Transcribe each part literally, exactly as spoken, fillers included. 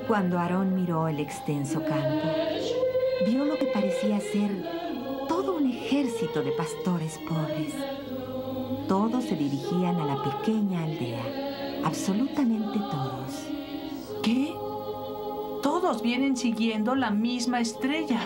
Cuando Aarón miró el extenso campo, vio lo que parecía ser todo un ejército de pastores pobres. Todos se dirigían a la pequeña aldea, absolutamente todos. ¿Qué? Todos vienen siguiendo la misma estrella.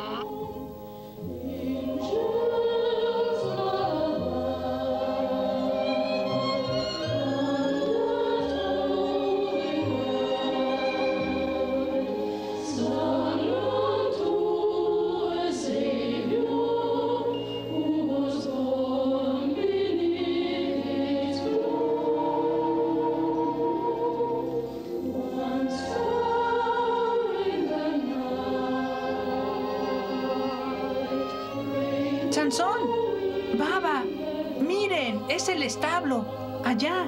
¡Sansón! ¡Baba! ¡Miren! ¡Es el establo! ¡Allá!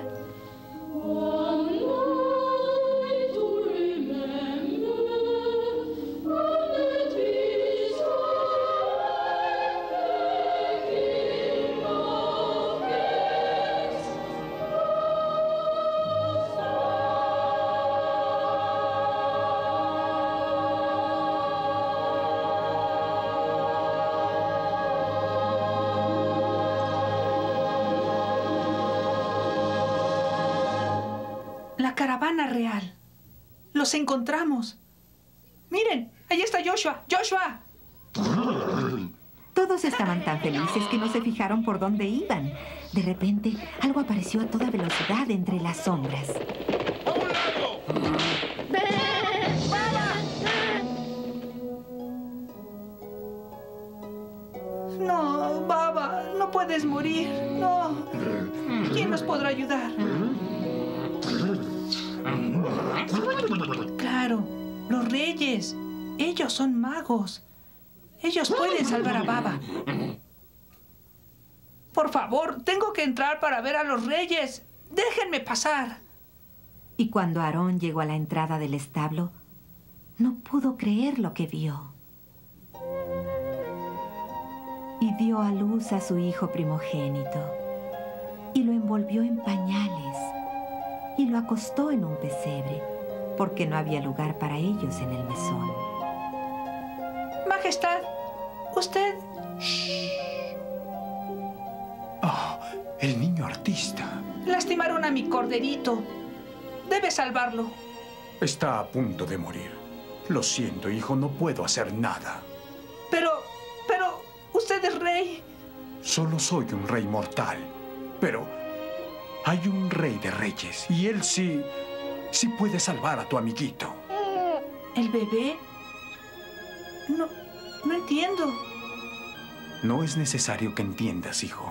La caravana real. Los encontramos. Miren, ahí está Joshua. ¡Joshua! Todos estaban tan felices que no se fijaron por dónde iban. De repente, algo apareció a toda velocidad entre las sombras. ¡A un lado! No, Baba, no puedes morir. No. ¿Quién nos podrá ayudar? Claro, los reyes. Ellos son magos. Ellos pueden salvar a Baba. Por favor, tengo que entrar para ver a los reyes. Déjenme pasar. Y cuando Aarón llegó a la entrada del establo, no pudo creer lo que vio. Y dio a luz a su hijo primogénito. Y lo envolvió en pañales. Y lo acostó en un pesebre, porque no había lugar para ellos en el mesón. Majestad, usted... Oh, el niño artista. Lastimaron a mi corderito. Debe salvarlo. Está a punto de morir. Lo siento, hijo, no puedo hacer nada. Pero, pero, usted es rey. Solo soy un rey mortal, pero hay un rey de reyes y él sí, sí puede salvar a tu amiguito. ¿El bebé? No, no entiendo. No es necesario que entiendas, hijo.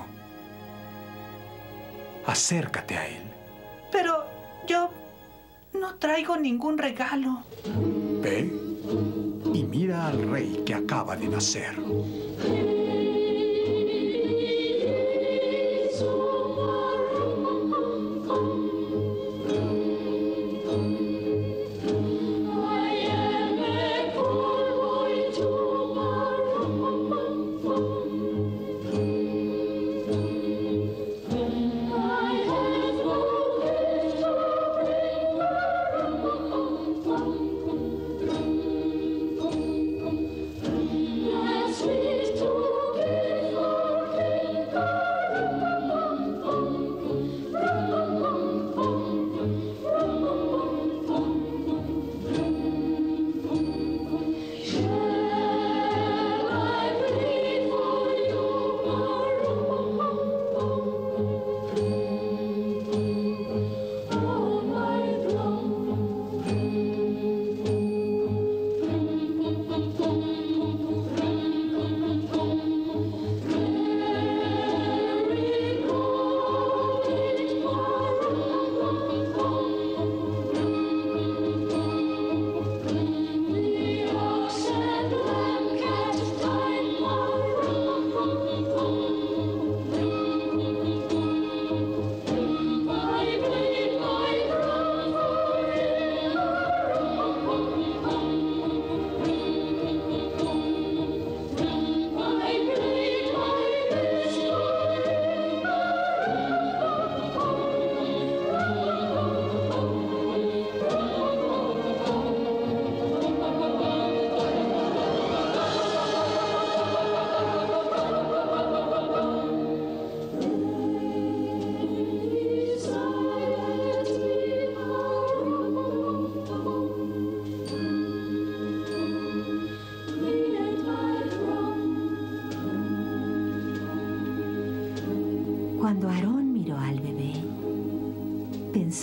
Acércate a él. Pero yo no traigo ningún regalo. Ve y mira al rey que acaba de nacer. Sweet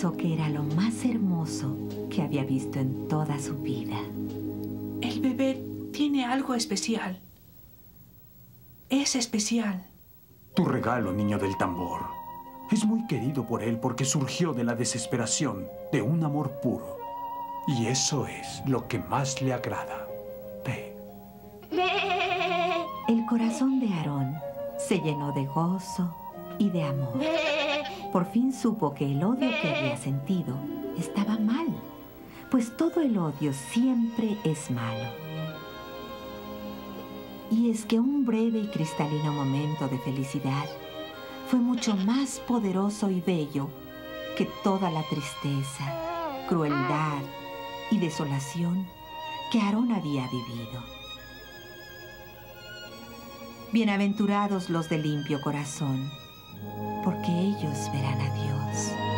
pensó que era lo más hermoso que había visto en toda su vida. El bebé tiene algo especial. Es especial. Tu regalo, niño del tambor, es muy querido por él porque surgió de la desesperación de un amor puro. Y eso es lo que más le agrada. Ve. El corazón de Aarón se llenó de gozo y de amor. Por fin supo que el odio que había sentido estaba mal, pues todo el odio siempre es malo. Y es que un breve y cristalino momento de felicidad fue mucho más poderoso y bello que toda la tristeza, crueldad y desolación que Aarón había vivido. Bienaventurados los de limpio corazón, porque ellos verán a Dios.